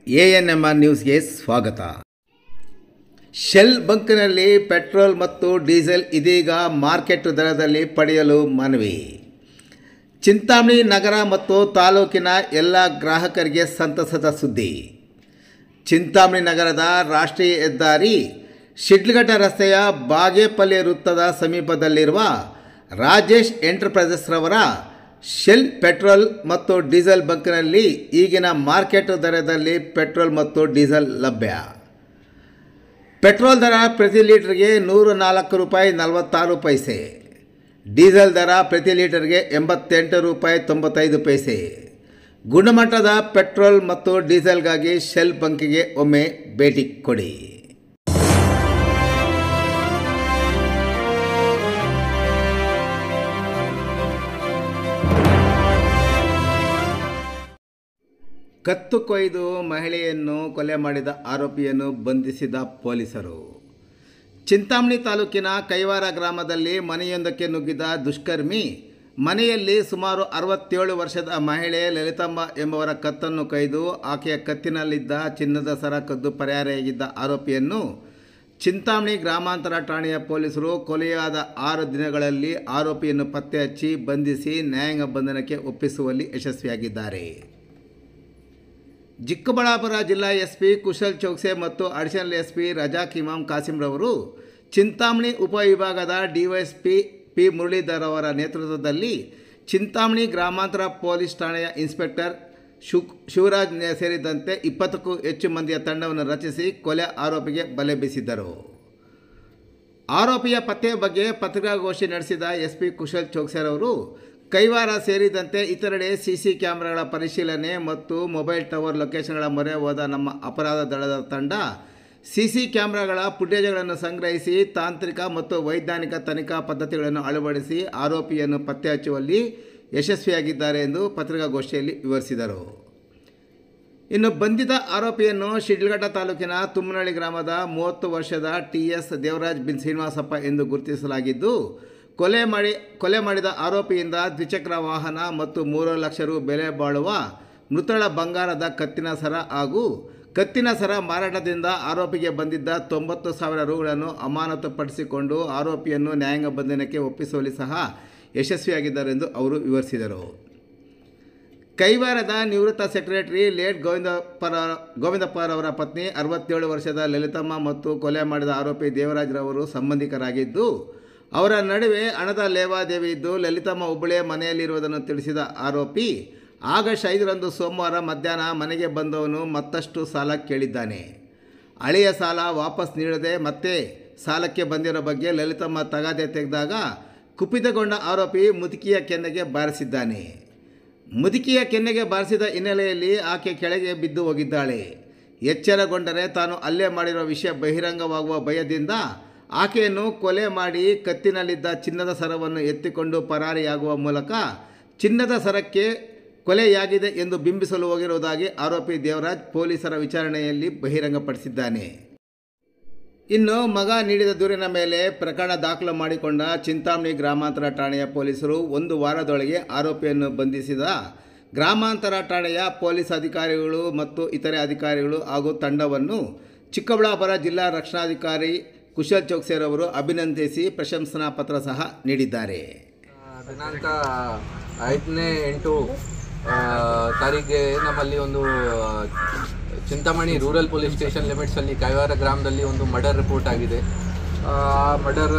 ANMR ನ್ಯೂಸ್ಗೆ ಸ್ವಾಗತ. Shell ಬಂಕ್ನಲ್ಲಿ ಪೆಟ್ರೋಲ್ ಮತ್ತು ಡೀಸೆಲ್ ಇದೀಗ ಮಾರ್ಕೆಟ್ ದರದಲ್ಲಿ ಪಡೆಯಲು ಮನವಿ. ಚಿಂತಾಮಣಿ ನಗರ ಮತ್ತು ತಾಲೂಕಿನ ಎಲ್ಲ ಗ್ರಾಹಕರಿಗೆ ಸಂತಸದ ಸುದ್ದಿ. ಚಿಂತಾಮಣಿ ನಗರದ ರಾಷ್ಟ್ರೀಯ ಹೆದ್ದಾರಿ ಶಿಡ್ಲಘಟ್ಟ ರಸ್ತೆಯ ಬಾಗೇಪಲ್ಲಿ ವೃತ್ತದ ಸಮೀಪದಲ್ಲಿರುವ ರಾಜೇಶ್ ಎಂಟರ್ಪ್ರೈಸಸ್ ರವರ ಶೆಲ್ ಪೆಟ್ರೋಲ್ ಮತ್ತು ಡೀಸೆಲ್ ಬಂಕ್ನಲ್ಲಿ ಈಗಿನ ಮಾರ್ಕೆಟ್ ದರದಲ್ಲಿ ಪೆಟ್ರೋಲ್ ಮತ್ತು ಡೀಸೆಲ್ ಲಭ್ಯ. ಪೆಟ್ರೋಲ್ ದರ ಪ್ರತಿ ಲೀಟರ್ಗೆ 104 ರೂಪಾಯಿ 46 ಪೈಸೆ, ಡೀಸೆಲ್ ದರ ಪ್ರತಿ ಲೀಟರ್ಗೆ 88 ರೂಪಾಯಿ 95 ಪೈಸೆ. ಗುಣಮಟ್ಟದ ಪೆಟ್ರೋಲ್ ಮತ್ತು ಡೀಸೆಲ್ಗಾಗಿ ಶೆಲ್ ಬಂಕಿಗೆ ಒಮ್ಮೆ ಭೇಟಿ ಕೊಡಿ. ಕತ್ತು ಕೊಯ್ದು ಮಹಿಳೆಯನ್ನು ಕೊಲೆ ಮಾಡಿದ ಆರೋಪಿಯನ್ನು ಬಂಧಿಸಿದ ಪೊಲೀಸರು. ಚಿಂತಾಮಣಿ ತಾಲೂಕಿನ ಕೈವಾರ ಗ್ರಾಮದಲ್ಲಿ ಮನೆಯೊಂದಕ್ಕೆ ನುಗ್ಗಿದ ದುಷ್ಕರ್ಮಿ ಮನೆಯಲ್ಲಿ ಸುಮಾರು 67 ವರ್ಷದ ಮಹಿಳೆ ಲಲಿತಮ್ಮ ಎಂಬವರ ಕತ್ತನ್ನು ಕೊಯ್ದು ಆಕೆಯ ಕತ್ತಿನಲ್ಲಿದ್ದ ಚಿನ್ನದ ಸರ ಕದ್ದು ಪರಾರಿಯಾಗಿದ್ದ ಆರೋಪಿಯನ್ನು ಚಿಂತಾಮಣಿ ಗ್ರಾಮಾಂತರ ಠಾಣೆಯ ಪೊಲೀಸರು ಕೊಲೆಯಾದ 6 ದಿನಗಳಲ್ಲಿ ಆರೋಪಿಯನ್ನು ಪತ್ತೆ ಹಚ್ಚಿ ಬಂಧಿಸಿ ನ್ಯಾಯಾಂಗ ಬಂಧನಕ್ಕೆ ಒಪ್ಪಿಸುವಲ್ಲಿ ಯಶಸ್ವಿಯಾಗಿದ್ದಾರೆ. ಚಿಕ್ಕಬಳ್ಳಾಪುರ ಜಿಲ್ಲಾ ಎಸ್ಪಿ ಕುಶಲ್ ಚೌಕ್ಸೆ ಮತ್ತು ಅಡಿಷನಲ್ ಎಸ್ಪಿ ರಜಾಕ್ ಇಮಾಮ್ ಕಾಸಿಂರವರು ಚಿಂತಾಮಣಿ ಉಪವಿಭಾಗದ ಡಿವೈಎಸ್ಪಿ ಪಿ ಮುರಳೀಧರ್ ಅವರ ನೇತೃತ್ವದಲ್ಲಿ ಚಿಂತಾಮಣಿ ಗ್ರಾಮಾಂತರ ಪೊಲೀಸ್ ಠಾಣೆಯ ಇನ್ಸ್ಪೆಕ್ಟರ್ ಶಿವರಾಜ್ ಸೇರಿದಂತೆ 20ಕ್ಕೂ ಹೆಚ್ಚು ಮಂದಿಯ ತಂಡವನ್ನು ರಚಿಸಿ ಕೊಲೆ ಆರೋಪಿಗೆ ಬಲೆ ಬೀಸಿದ್ದರು. ಆರೋಪಿಯ ಪತ್ತೆ ಬಗ್ಗೆ ಪತ್ರಿಕಾಗೋಷ್ಠಿ ನಡೆಸಿದ ಎಸ್ಪಿ ಕುಶಲ್ ಚೌಕ್ಸೆರವರು ಕೈವಾರ ಸೇರಿದಂತೆ ಇತರೆಡೆ ಸಿಸಿ ಕ್ಯಾಮೆರಾಗಳ ಪರಿಶೀಲನೆ ಮತ್ತು ಮೊಬೈಲ್ ಟವರ್ ಲೊಕೇಶನ್ಗಳ ಮೊರೆ ಹೋದ ನಮ್ಮ ಅಪರಾಧ ದಳದ ತಂಡ ಸಿಸಿ ಕ್ಯಾಮೆರಾಗಳ ಫುಟೇಜ್ಗಳನ್ನು ಸಂಗ್ರಹಿಸಿ ತಾಂತ್ರಿಕ ಮತ್ತು ವೈಜ್ಞಾನಿಕ ತನಿಖಾ ಪದ್ಧತಿಗಳನ್ನು ಅಳವಡಿಸಿ ಆರೋಪಿಯನ್ನು ಪತ್ತೆ ಹಚ್ಚುವಲ್ಲಿ ಯಶಸ್ವಿಯಾಗಿದ್ದಾರೆ ಎಂದು ಪತ್ರಿಕಾಗೋಷ್ಠಿಯಲ್ಲಿ ವಿವರಿಸಿದರು. ಇನ್ನು ಬಂಧಿತ ಆರೋಪಿಯನ್ನು ಶಿಡ್ಲಘಟ್ಟ ತಾಲೂಕಿನ ತುಮ್ಮನಹಳ್ಳಿ ಗ್ರಾಮದ 30 ವರ್ಷದ TS ದೇವರಾಜ್ ಬಿನ್ ಶ್ರೀನಿವಾಸಪ್ಪ ಎಂದು ಗುರುತಿಸಲಾಗಿದ್ದು, ಕೊಲೆ ಮಾಡಿದ ಆರೋಪಿಯಿಂದ ದ್ವಿಚಕ್ರ ವಾಹನ ಮತ್ತು 3 ಲಕ್ಷ ರು ಬೆಲೆ ಬಾಳುವ ಮೃತಳ ಬಂಗಾರದ ಕತ್ತಿನ ಸರ ಹಾಗೂ ಕತ್ತಿನ ಸರ ಮಾರಾಟದಿಂದ ಆರೋಪಿಗೆ ಬಂದಿದ್ದ 90,000 ರುಗಳನ್ನು ಅಮಾನತುಪಡಿಸಿಕೊಂಡು ಆರೋಪಿಯನ್ನು ನ್ಯಾಯಾಂಗ ಬಂಧನಕ್ಕೆ ಒಪ್ಪಿಸುವಲ್ಲಿ ಸಹ ಯಶಸ್ವಿಯಾಗಿದ್ದಾರೆ ಎಂದು ಅವರು ವಿವರಿಸಿದರು. ಕೈವಾರದ ನಿವೃತ್ತ ಸೆಕ್ರೆಟರಿ ಲೇಟ್ ಗೋವಿಂದಪ್ಪರವರ ಪತ್ನಿ 67 ವರ್ಷದ ಲಲಿತಮ್ಮ ಮತ್ತು ಕೊಲೆ ಮಾಡಿದ ಆರೋಪಿ ದೇವರಾಜ್ರವರು ಸಂಬಂಧಿಕರಾಗಿದ್ದು, ಅವರ ನಡುವೆ ಹಣದ ಲೇವಾದೇವಿ ಇದ್ದು ಲಲಿತಮ್ಮ ಒಬ್ಬಳೇ ಮನೆಯಲ್ಲಿರುವುದನ್ನು ತಿಳಿಸಿದ ಆರೋಪಿ ಆಗಸ್ಟ್ 5ರಂದು ಸೋಮವಾರ ಮಧ್ಯಾಹ್ನ ಮನೆಗೆ ಬಂದವನು ಮತ್ತಷ್ಟು ಸಾಲ ಕೇಳಿದ್ದಾನೆ. ಹಳೆಯ ಸಾಲ ವಾಪಸ್ ನೀಡದೆ ಮತ್ತೆ ಸಾಲಕ್ಕೆ ಬಂದಿರೋ ಬಗ್ಗೆ ಲಲಿತಮ್ಮ ತಗಾದೆ ತೆಗೆದಾಗ ಕುಪಿತಗೊಂಡ ಆರೋಪಿ ಮುದುಕಿಯ ಕೆನ್ನೆಗೆ ಬಾರಿಸಿದ್ದಾನೆ. ಮುದುಕಿಯ ಕೆನ್ನೆಗೆ ಬಾರಿಸಿದ ಹಿನ್ನೆಲೆಯಲ್ಲಿ ಆಕೆ ಕೆಳಗೆ ಬಿದ್ದು ಹೋಗಿದ್ದಾಳೆ. ಎಚ್ಚರಗೊಂಡರೆ ತಾನು ಹಲ್ಲೆ ಮಾಡಿರೋ ವಿಷಯ ಬಹಿರಂಗವಾಗುವ ಭಯದಿಂದ ಆಕೆಯನ್ನು ಕೊಲೆ ಮಾಡಿ ಕತ್ತಿನಲ್ಲಿದ್ದ ಚಿನ್ನದ ಸರವನ್ನು ಎತ್ತಿಕೊಂಡು ಪರಾರಿಯಾಗುವ ಮೂಲಕ ಚಿನ್ನದ ಸರಕ್ಕೆ ಕೊಲೆಯಾಗಿದೆ ಎಂದು ಬಿಂಬಿಸಲು ಹೋಗಿರುವುದಾಗಿ ಆರೋಪಿ ದೇವರಾಜ್ ಪೊಲೀಸರ ವಿಚಾರಣೆಯಲ್ಲಿ ಬಹಿರಂಗಪಡಿಸಿದ್ದಾನೆ. ಇನ್ನು ಮಗ ನೀಡಿದ ದೂರಿನ ಮೇಲೆ ಪ್ರಕರಣ ದಾಖಲು ಮಾಡಿಕೊಂಡ ಚಿಂತಾಮಣಿ ಗ್ರಾಮಾಂತರ ಠಾಣೆಯ ಪೊಲೀಸರು 1 ವಾರದೊಳಗೆ ಆರೋಪಿಯನ್ನು ಬಂಧಿಸಿದ ಗ್ರಾಮಾಂತರ ಠಾಣೆಯ ಪೊಲೀಸ್ ಅಧಿಕಾರಿಗಳು ಮತ್ತು ಇತರೆ ಅಧಿಕಾರಿಗಳು ಹಾಗೂ ತಂಡವನ್ನು ಚಿಕ್ಕಬಳ್ಳಾಪುರ ಜಿಲ್ಲಾ ರಕ್ಷಣಾಧಿಕಾರಿ ಕುಶಲ್ ಚೌಕ್ಸೆರವರು ಅಭಿನಂದಿಸಿ ಪ್ರಶಂಸನಾ ಪತ್ರ ಸಹ ನೀಡಿದ್ದಾರೆ. ದಿನಾಂಕ 5/8 ತಾರೀಕಿಗೆ ನಮ್ಮಲ್ಲಿ ಒಂದು ಚಿಂತಾಮಣಿ ರೂರಲ್ ಪೊಲೀಸ್ ಸ್ಟೇಷನ್ ಲಿಮಿಟ್ಸಲ್ಲಿ ಕೈವಾರ ಗ್ರಾಮದಲ್ಲಿ ಒಂದು ಮರ್ಡರ್ ರಿಪೋರ್ಟ್ ಆಗಿದೆ. ಆ ಮರ್ಡರ್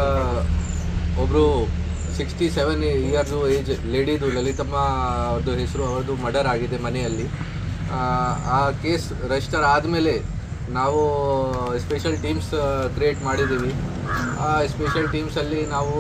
ಒಬ್ಬರು 67 ಇಯರ್ಸು ಏಜ್ ಲೇಡಿದು ಲಲಿತಮ್ಮ ಅವ್ರದ್ದು ಹೆಸರು, ಅವ್ರದ್ದು ಮರ್ಡರ್ ಆಗಿದೆ ಮನೆಯಲ್ಲಿ. ಆ ಕೇಸ್ ರಿಜಿಸ್ಟರ್ ಆದಮೇಲೆ ನಾವು ಸ್ಪೆಷಲ್ ಟೀಮ್ಸ್ ಕ್ರಿಯೇಟ್ ಮಾಡಿದ್ದೀವಿ. ಆ ಸ್ಪೆಷಲ್ ಟೀಮ್ಸಲ್ಲಿ ನಾವು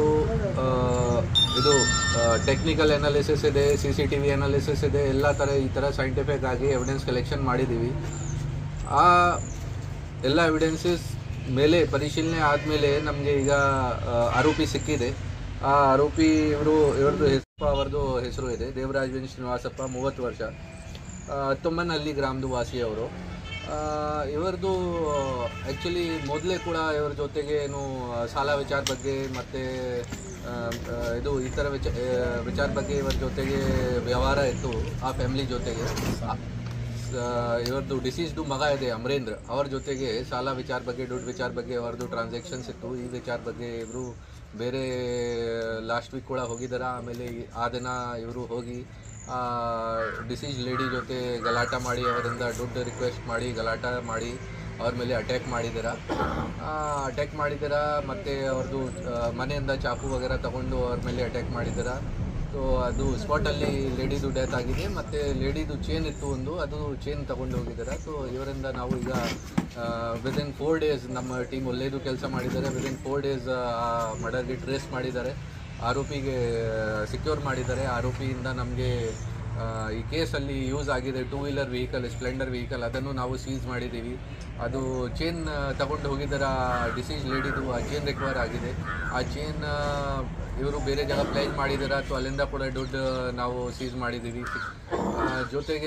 ಇದು ಟೆಕ್ನಿಕಲ್ ಅನಾಲಿಸಿಸ್ ಇದೆ, CCTV ಅನಾಲಿಸಿಸ್ ಇದೆ, ಎಲ್ಲ ಈ ಥರ ಸೈಂಟಿಫಿಕ್ ಆಗಿ ಎವಿಡೆನ್ಸ್ ಕಲೆಕ್ಷನ್ ಮಾಡಿದ್ದೀವಿ. ಆ ಎಲ್ಲ ಎವಿಡೆನ್ಸಸ್ ಮೇಲೆ ಪರಿಶೀಲನೆ ಆದಮೇಲೆ ನಮಗೆ ಈಗ ಆರೋಪಿ ಸಿಕ್ಕಿದೆ. ಆ ಆರೋಪಿ ಅವ್ರದ್ದು ಹೆಸರು ಇದೆ ದೇವರಾಜ್ ಬಿನ್ ಶ್ರೀನಿವಾಸಪ್ಪ, 30 ವರ್ಷ, ತುಮ್ಮನಹಳ್ಳಿ ಗ್ರಾಮದ ವಾಸಿ ಅವರು. ಇವ್ರದ್ದು ಆ್ಯಕ್ಚುಲಿ ಮೊದಲೇ ಕೂಡ ಇವ್ರ ಜೊತೆಗೆ ಏನು ಸಾಲ ವಿಚಾರ ಬಗ್ಗೆ ಮತ್ತು ಇದು ಈ ಥರ ವಿಚಾರ ಬಗ್ಗೆ ಇವರ ಜೊತೆಗೆ ವ್ಯವಹಾರ ಇತ್ತು ಆ ಫ್ಯಾಮಿಲಿ ಜೊತೆಗೆ. ಇವ್ರದ್ದು ಡಿಸೀಸ್ಡು ಮಗ ಇದೆ ಅಮರೇಂದ್ರ, ಅವ್ರ ಜೊತೆಗೆ ಸಾಲ ವಿಚಾರ ಬಗ್ಗೆ, ದುಡ್ಡು ವಿಚಾರ ಬಗ್ಗೆ ಅವ್ರದ್ದು ಟ್ರಾನ್ಸಾಕ್ಷನ್ಸ್ ಇತ್ತು. ಈ ವಿಚಾರ ಬಗ್ಗೆ ಇವರು ಬೇರೆ ಲಾಸ್ಟ್ ವೀಕ್ ಕೂಡ ಹೋಗಿದ್ದಾರೆ. ಆಮೇಲೆ ಆ ದಿನ ಇವರು ಹೋಗಿ ಡಿಸೀಸ್ ಲೇಡಿ ಜೊತೆ ಗಲಾಟ ಮಾಡಿ, ಅವರಿಂದ ದುಡ್ಡು ರಿಕ್ವೆಸ್ಟ್ ಮಾಡಿ ಗಲಾಟ ಮಾಡಿ ಅವ್ರ ಮೇಲೆ ಅಟ್ಯಾಕ್ ಮಾಡಿದಾರ. ಮತ್ತು ಅವ್ರದ್ದು ಮನೆಯಿಂದ ಚಾಕು ವಗೇರ ತಗೊಂಡು ಅವ್ರ ಮೇಲೆ ಅಟ್ಯಾಕ್ ಮಾಡಿದಾರ. ಸೊ ಅದು ಸ್ಪಾಟಲ್ಲಿ ಲೇಡಿದು ಡೆತ್ ಆಗಿದೆ. ಮತ್ತು ಲೇಡಿದು ಚೇನ್ ಇತ್ತು ಒಂದು, ಅದು ಚೇನ್ ತಗೊಂಡು ಹೋಗಿದ್ದಾರೆ. ಸೊ ಇವರಿಂದ ನಾವು ಈಗ ವಿದಿನ್ 4 days ನಮ್ಮ ಟೀಮ್ ಒಳ್ಳೆಯದು ಕೆಲಸ ಮಾಡಿದ್ದಾರೆ. ವಿದಿನ್ 4 days ಆ ಮರ್ಡರ್ಗೆ ಟ್ರೇಸ್ ಮಾಡಿದ್ದಾರೆ, ಆರೋಪಿಗೆ ಸಿಕ್ಯೂರ್ ಮಾಡಿದ್ದಾರೆ. ಆರೋಪಿಯಿಂದ ನಮಗೆ ಈ ಕೇಸಲ್ಲಿ ಯೂಸ್ ಆಗಿದೆ 2 wheeler ವೆಹಿಕಲ್, ಸ್ಪ್ಲೆಂಡರ್ ವೆಹಿಕಲ್, ಅದನ್ನು ನಾವು ಸೀಸ್ ಮಾಡಿದ್ದೀವಿ. ಅದು ಚೇನ್ ತಗೊಂಡು ಹೋಗಿದ್ದರ ಡಿಸೀಸ್ ಲೇಡಿದು ಆ ಚೇನ್ ರಿಕವರ್ ಆಗಿದೆ. ಆ ಚೇನ್ ಇವರು ಬೇರೆ ಜಾಗ ಪ್ಲೇಜ್ ಮಾಡಿದ್ದಾರೆ, ಅಥವಾ ಅಲ್ಲಿಂದ ಕೂಡ ದುಡ್ಡು ನಾವು ಸೀಸ್ ಮಾಡಿದ್ದೀವಿ. ಜೊತೆಗೆ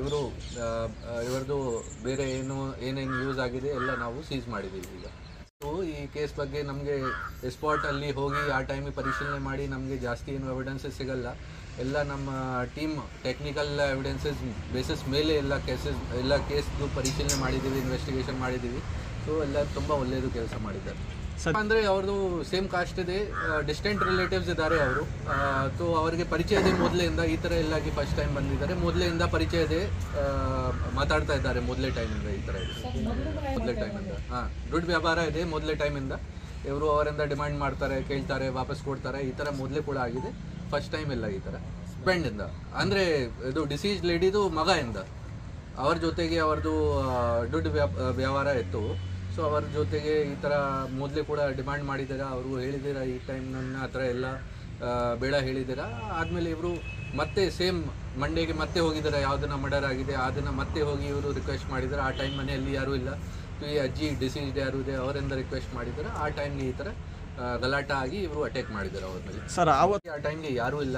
ಇವ್ರದ್ದು ಬೇರೆ ಏನೇನು ಯೂಸ್ ಆಗಿದೆ ಎಲ್ಲ ನಾವು ಸೀಸ್ ಮಾಡಿದ್ದೀವಿ. ಈಗ ಈ ಕೇಸ್ ಬಗ್ಗೆ ನಮಗೆ ಸ್ಪಾಟಲ್ಲಿ ಹೋಗಿ ಆ ಟೈಮಿಗೆ ಪರಿಶೀಲನೆ ಮಾಡಿ ನಮಗೆ ಜಾಸ್ತಿ ಏನು ಎವಿಡೆನ್ಸಸ್ ಸಿಗಲ್ಲ. ಎಲ್ಲ ನಮ್ಮ ಟೀಮ್ ಟೆಕ್ನಿಕಲ್ ಎವಿಡೆನ್ಸಸ್ ಬೇಸಿಸ್ ಮೇಲೆ ಎಲ್ಲ ಕೇಸ್ದು ಪರಿಶೀಲನೆ ಮಾಡಿದ್ದೀವಿ, ಇನ್ವೆಸ್ಟಿಗೇಷನ್ ಮಾಡಿದ್ದೀವಿ. ಸೊ ಎಲ್ಲ ತುಂಬ ಒಳ್ಳೆಯದು ಕೆಲಸ ಮಾಡಿದ್ದಾರೆ. ಅಂದರೆ ಅವ್ರದ್ದು ಸೇಮ್ ಕಾಸ್ಟ್ ಇದೆ, ಡಿಸ್ಟೆಂಟ್ ರಿಲೇಟಿವ್ಸ್ ಇದ್ದಾರೆ ಅವರು. ಸೊ ಅವರಿಗೆ ಪರಿಚಯ ಇದೆ ಮೊದಲಿಂದ, ಈ ಥರ ಎಲ್ಲಾಗಿ ಫಸ್ಟ್ ಟೈಮ್ ಬಂದಿದ್ದಾರೆ. ಮೊದಲಿಂದ ಪರಿಚಯ ಇದೆ, ಮಾತಾಡ್ತಾ ಇದ್ದಾರೆ ಮೊದಲೇ ಟೈಮಿಂದ. ಈ ಥರ ಇದೆ ಮೊದಲೇ ಟೈಮಿಂದ. ದುಡ್ಡು ವ್ಯಾಪಾರ ಇದೆ ಮೊದಲೇ ಟೈಮಿಂದ. ಇವರು ಅವರಿಂದ ಡಿಮ್ಯಾಂಡ್ ಮಾಡ್ತಾರೆ, ಕೇಳ್ತಾರೆ, ವಾಪಸ್ ಕೊಡ್ತಾರೆ. ಈ ಥರ ಮೊದಲೇ ಕೂಡ ಆಗಿದೆ, ಫಸ್ಟ್ ಟೈಮ್ ಎಲ್ಲ ಈ ಥರ. ಫ್ರೆಂಡಿಂದ ಅಂದರೆ ಇದು ಡಿಸೀಸ್ ಲೇಡಿದು ಮಗ ಇಂದ ಅವ್ರ ಜೊತೆಗೆ ಅವ್ರದ್ದು ದುಡ್ಡು ವ್ಯವಹಾರ ಇತ್ತು. ಸೊ ಅವ್ರ ಜೊತೆಗೆ ಈ ಥರ ಮೊದಲೇ ಕೂಡ ಡಿಮ್ಯಾಂಡ್ ಮಾಡಿದ್ದಾರೆ. ಅವರು ಹೇಳಿದ್ದೀರಾ ಈ ಟೈಮ್ ನನ್ನ ಹತ್ರ ಎಲ್ಲ ಬೇಡ ಹೇಳಿದ್ದೀರಾ. ಆದಮೇಲೆ ಇವರು ಮತ್ತೆ ಸೇಮ್ ಮಂಡೇಗೆ ಮತ್ತೆ ಹೋಗಿದ್ದಾರೆ, ಯಾವುದನ್ನ ಮರ್ಡರ್ ಆಗಿದೆ ಅದನ್ನು ಮತ್ತೆ ಹೋಗಿ ಇವರು ರಿಕ್ವೆಸ್ಟ್ ಮಾಡಿದ್ದಾರೆ. ಆ ಟೈಮ್ ಮನೆಯಲ್ಲಿ ಯಾರೂ ಇಲ್ಲ, ಈ ಅಜ್ಜಿ ಡಿಸೀಸ್ಡ್ ಯಾರು ಇದೆ ಅವರಿಂದ ರಿಕ್ವೆಸ್ಟ್ ಮಾಡಿದ್ದಾರೆ. ಆ ಟೈಮ್ಗೆ ಈ ಥರ ಗಲಾಟ ಆಗಿ ಇವರು ಅಟ್ಯಾಕ್ ಮಾಡಿದ್ದಾರೆ ಅವ್ರ ಮೇಲೆ. ಸರ್ ಆ ಟೈಮ್ಗೆ ಯಾರೂ ಇಲ್ಲ,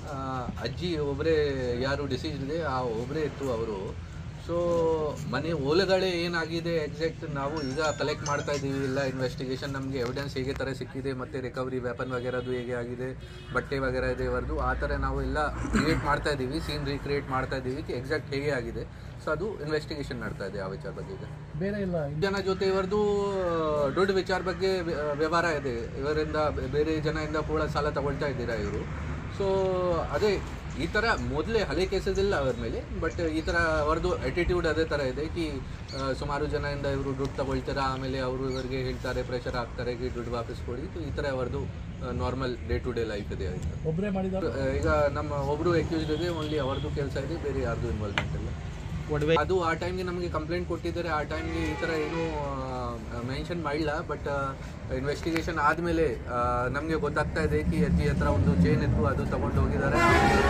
ಅಜ್ಜಿ ಒಬ್ಬರೇ ಯಾರು ಡಿಸೀಸ್ ಇದೆ ಆ ಒಬ್ಬರೇ ಇತ್ತು ಅವರು. ಸೊ ಮನೆ ಓಲೆಗಳೇ ಏನಾಗಿದೆ ಎಕ್ಸಾಕ್ಟ್ ನಾವು ಈಗ ಕಲೆಕ್ಟ್ ಮಾಡ್ತಾ ಇದ್ದೀವಿ. ಇಲ್ಲ ಇನ್ವೆಸ್ಟಿಗೇಷನ್ ನಮಗೆ ಎವಿಡೆನ್ಸ್ ಹೇಗೆ ಥರ ಸಿಕ್ಕಿದೆ, ಮತ್ತು ರಿಕವರಿ ವೆಪನ್ ವಗೇರದು ಹೇಗೆ ಆಗಿದೆ, ಬಟ್ಟೆ ವಗೇರ ಇದೆ ಅವರದು, ಆ ಥರ ನಾವು ಎಲ್ಲ ಕ್ರಿಯೇಟ್ ಮಾಡ್ತಾ ಇದ್ದೀವಿ, ಸೀನ್ ರೀಕ್ರಿಯೇಟ್ ಮಾಡ್ತಾ ಇದ್ದೀವಿ ಎಕ್ಸಾಕ್ಟ್ ಹೇಗೆ ಆಗಿದೆ. ಸೊ ಅದು ಇನ್ವೆಸ್ಟಿಗೇಷನ್ ಮಾಡ್ತಾ ಇದೆ ಆ ವಿಚಾರ ಬಗ್ಗೆ. ಈಗ ಬೇರೆ ಇಲ್ಲ ಜನ ಜೊತೆ ಇವರದು ದುಡ್ಡು ವಿಚಾರ ಬಗ್ಗೆ ವ್ಯವಹಾರ ಇದೆ. ಇವರಿಂದ ಬೇರೆ ಜನರಿಂದ ಕೂಡ ಸಾಲ ತಗೊಳ್ತಾ ಇದ್ದೀರಾ ಇವರು. ಸೊ ಅದೇ ಈ ಥರ ಮೊದಲೇ ಹಳೆ ಕೇಸಸ್ ಇಲ್ಲ ಅವ್ರ ಮೇಲೆ, ಬಟ್ ಈ ಥರ ಅವ್ರದ್ದು ಆ್ಯಟಿಟ್ಯೂಡ್ ಅದೇ ಥರ ಇದೆ ಕಿ ಸುಮಾರು ಜನದಿಂದ ಇವರು ದುಡ್ಡು ತಗೊಳ್ತಾರೆ, ಆಮೇಲೆ ಅವರು ಇವರಿಗೆ ಹೇಳ್ತಾರೆ, ಪ್ರೆಷರ್ ಹಾಕ್ತಾರೆ ಕಿ ದುಡ್ಡು ವಾಪಸ್ ಕೊಡಿ. ಈ ಥರ ಅವ್ರದ್ದು normal day to day life ಇದೆ. ಒಬ್ಬರೇ ಮಾಡಿದ್ದಾರೆ. ಈಗ ನಮ್ಮ ಒಬ್ಬರು ಅಕ್ಯೂಸ್ಡ್ ಇದೆ, ಓನ್ಲಿ ಅವ್ರದ್ದು ಕೆಲಸ ಇದೆ, ಬೇರೆ ಯಾರ್ದು ಇನ್ವಾಲ್ವ್ಮೆಂಟ್ ಇಲ್ಲ. ಅದು ಆ ಟೈಮ್ಗೆ ನಮಗೆ ಕಂಪ್ಲೇಂಟ್ ಕೊಟ್ಟಿದ್ದಾರೆ. ಆ ಟೈಮ್ಗೆ ಈ ಥರ ಏನೂ ಮೆನ್ಷನ್ ಮಾಡಿಲ್ಲ, ಬಟ್ ಇನ್ವೆಸ್ಟಿಗೇಷನ್ ಆದಮೇಲೆ ನಮಗೆ ಗೊತ್ತಾಗ್ತಾ ಇದೆ ಕಿ ಅಜ್ಜಿ ಹತ್ರ ಒಂದು ಚೇನ್ ಇತ್ತು, ಅದು ತೊಗೊಂಡು ಹೋಗಿದ್ದಾರೆ.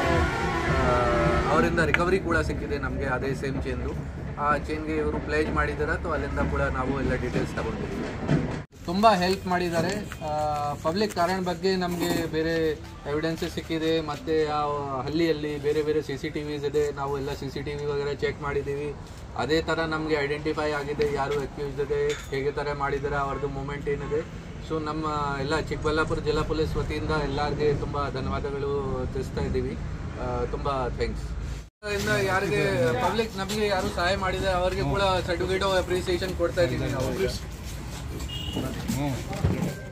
ಅವರಿಂದ ರಿಕವರಿ ಕೂಡ ಸಿಕ್ಕಿದೆ ನಮಗೆ, ಅದೇ ಸೇಮ್ ಚೇನ್ದು. ಆ ಚೇನ್ಗೆ ಇವರು ಪ್ಲೇಜ್ ಮಾಡಿದ್ದಾರೆ. ಅಥವಾ ಅಲ್ಲಿಂದ ಕೂಡ ನಾವು ಎಲ್ಲ ಡೀಟೇಲ್ಸ್ ತಗೊಂಡಿದ್ದೀವಿ. ತುಂಬ ಹೆಲ್ಪ್ ಮಾಡಿದ್ದಾರೆ. ಪಬ್ಲಿಕ್ ಕಾರಣ ಬಗ್ಗೆ ನಮಗೆ ಬೇರೆ ಎವಿಡೆನ್ಸಸ್ ಸಿಕ್ಕಿದೆ. ಮತ್ತು ಆ ಹಳ್ಳಿಯಲ್ಲಿ ಬೇರೆ ಬೇರೆ CCTVs ಇದೆ, ನಾವು ಎಲ್ಲ CCTV ವಗೇರೆ ಚೆಕ್ ಮಾಡಿದ್ದೀವಿ. ಅದೇ ಥರ ನಮಗೆ ಐಡೆಂಟಿಫೈ ಆಗಿದೆ ಯಾರು ಅಕ್ಯೂಸ್ಡ್ ಇದೆ, ಹೇಗೆ ಥರ ಮಾಡಿದ್ದಾರೆ, ಅವ್ರದ್ದು ಮೂಮೆಂಟ್ ಏನಿದೆ. ಸೊ ನಮ್ಮ ಎಲ್ಲ ಚಿಕ್ಕಬಳ್ಳಾಪುರ ಜಿಲ್ಲಾ ಪೊಲೀಸ್ ವತಿಯಿಂದ ಎಲ್ಲರಿಗೆ ತುಂಬ ಧನ್ಯವಾದಗಳು ತಿಳಿಸ್ತಾ ಇದ್ದೀವಿ. ತುಂಬ ಥ್ಯಾಂಕ್ಸ್. ಇಂದ ಯಾರಿಗೆ ಪಬ್ಲಿಕ್ ನಮಗೆ ಯಾರು ಸಹಾಯ ಮಾಡಿದ್ದಾರೆ ಅವರಿಗೆ ಕೂಡ ಸರ್ಟಿಫಿಕೇಟ್ ಆಫ್ ಅಪ್ರಿಸಿಯೇಷನ್ ಕೊಡ್ತಾ ಇದ್ದೀವಿ ನಾವು.